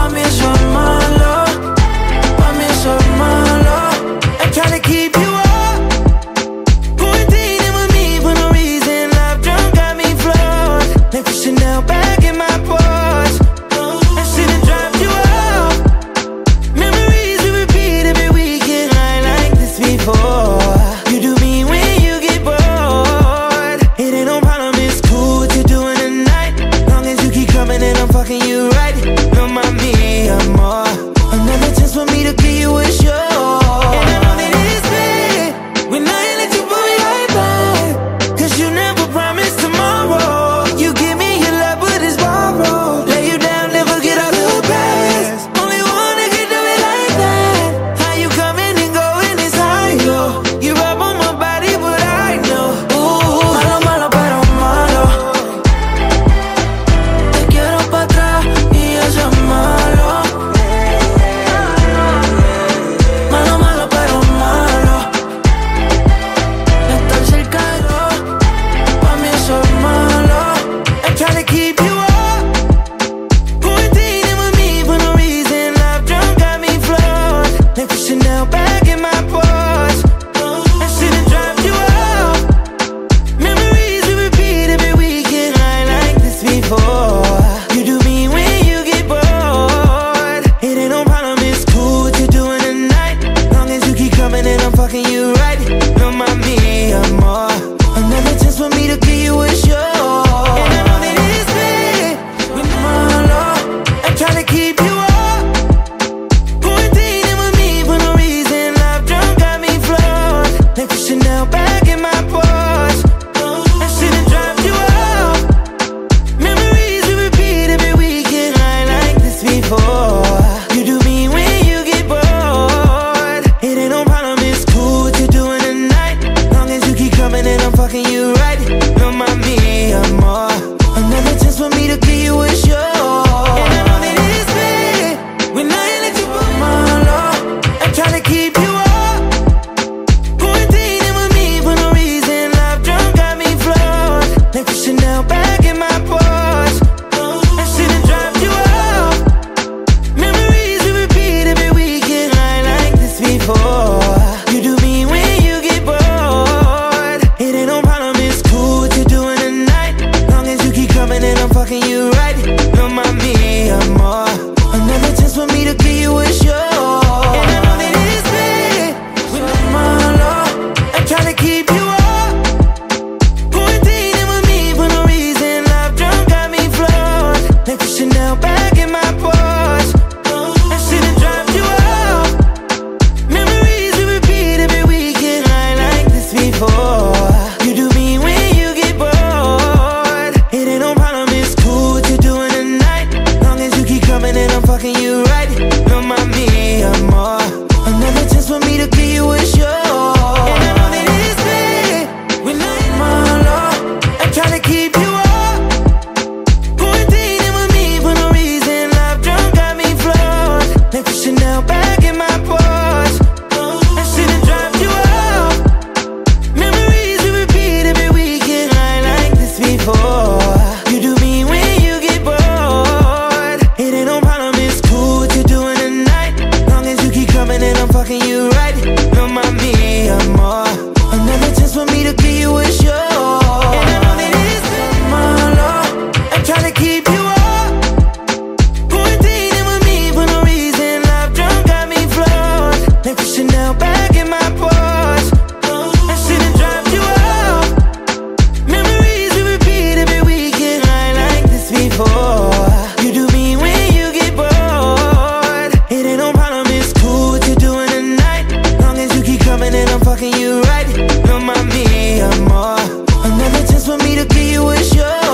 Pa' mí eso es malo, pa' mí eso es malo. I'm trying to keep you up, quarantining with me for no reason. Love drunk got me flawed, like the Chanel bag in my Porsche. I should've dropped you off. Memories we repeat every weekend. I ain't like this before. You do me when you get bored. It ain't no problem, it's cool what you're doing tonight. Long as you keep coming and I'm fucking you right. No, mommy, I'm more. Another chance for me to give you a show. And I know that it's bad when I ain't let you put me right back, 'cause you never promised tomorrow. You give me your love, but it's borrowed. Lay you down, never get out of the past. Only one that can do it like that. How you coming and going is high, yo. You rub on my body, but I know. Ooh, malo, malo, pero malo. Te quiero pa' atrás y eso es malo. Malo, malo, pero malo. Estar cerca de vos, pa' mí eso es malo. I'm trying to keep you up, quarantining with me for no reason. Love drunk got me flawed, like the Chanel bag in my Porsche. I should've dropped you off. Memories we repeat every weekend. I ain't like this before. You do me when you get bored. It ain't no problem, it's cool what you're doing tonight. Long as you keep coming and I'm fucking you right. No, mommy, I'm more. Another chance for me to give you a show. And I know that it's bad when I'm malo. I'm trying to keep you up, quarantining with me for no reason. Love drunk got me flawed, like the Chanel bag in my Porsche. I should've dropped you off. Memories we repeat every weekend. I ain't like this before. You do me when you get bored. It ain't no problem, it's cool what you're doing tonight. Long as you keep coming and I'm fucking you right. No, mommy, I'm more. Another chance for me to give you a show. And I know that it's bad when I ain't let you put malo. I'm trying to keep you up, quarantining with me for no reason. Love drunk got me flawed, like the Chanel bag in my Porsche. I should've dropped you off. Memories we repeat every weekend. I ain't like this before. You do me when you get bored. It ain't no problem, it's cool what you're doing tonight. Long as you keep coming and I'm fucking you right. No, mommy, I'm more. Another chance for me to give you a show. And I know that it's bad when I'm malo. I'm trying to keep you up, quarantining with me for no reason. Love drunk got me flawed, like the Chanel bag in my Porsche. I should've dropped you off. Memories we repeat every weekend. I ain't like this before. You do me when you get bored. It ain't no problem, it's cool what you're doing tonight. Long as you keep coming and I'm fucking you right. No, mommy, I'm more. Another chance for me to give you a show. And I know that it's bad when I ain't malo. I'm trying to keep you up, quarantining with me for no reason. Love drunk got me flawed, like the Chanel bag in my Porsche. I should've dropped you off. Memories we repeat every weekend. I ain't like this before. You do me when you get bored. It ain't no problem, it's cool what you're doing tonight. Long as you keep coming and I'm fucking you right. No, mommy, I'm more. Another chance for me to give you a show. And I know that it's bad malo. I'm trying to keep you up, quarantining with me for no reason. Love drunk got me flawed, like the Chanel bag in my Porsche. I should've dropped you off. Memories we repeat every weekend. I ain't like this before. You do me when you get bored. It ain't no problem, it's cool what you're doing tonight. Long as you keep coming and I'm fucking you right. No, mommy, I'm more. Another chance for me to give you a show.